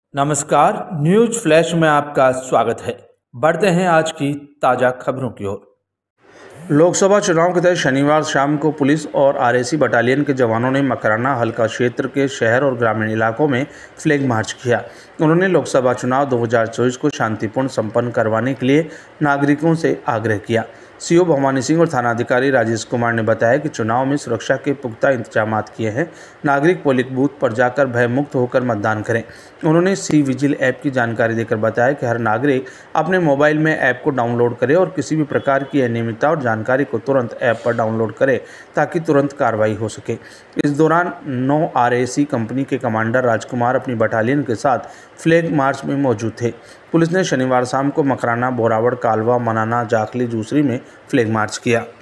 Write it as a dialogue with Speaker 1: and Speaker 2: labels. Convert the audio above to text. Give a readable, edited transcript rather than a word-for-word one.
Speaker 1: नमस्कार, news flash में आपका स्वागत है। बढ़ते हैं आज की ताज़ा खबरों की ओर। लोकसभा चुनाव के तहत शनिवार शाम को पुलिस और आरएसी बटालियन के जवानों ने मकराना हल्का क्षेत्र के शहर और ग्रामीण इलाकों में फ्लैग मार्च किया। उन्होंने लोकसभा चुनाव 2024 को शांतिपूर्ण संपन्न करवाने के लिए नागरिकों से आग्रह किया। सीओ भवानी सिंह और थानाधिकारी राजेश कुमार ने बताया कि चुनाव में सुरक्षा के पुख्ता इंतजाम किए हैं। नागरिक पोलिंग बूथ पर जाकर भयमुक्त होकर मतदान करें। उन्होंने सी विजिल ऐप की जानकारी देकर बताया कि हर नागरिक अपने मोबाइल में ऐप को डाउनलोड करे और किसी भी प्रकार की अनियमितता और जानकारी को तुरंत ऐप पर डाउनलोड करे ताकि तुरंत कार्रवाई हो सके। इस दौरान 9 आरएसी कंपनी के कमांडर राजकुमार अपनी बटालियन के साथ फ्लैग मार्च में मौजूद थे। पुलिस ने शनिवार शाम को मकराना, बोरावड़, कालवा, मनाना, जाखली, जूसरी में फ्लैग मार्च किया।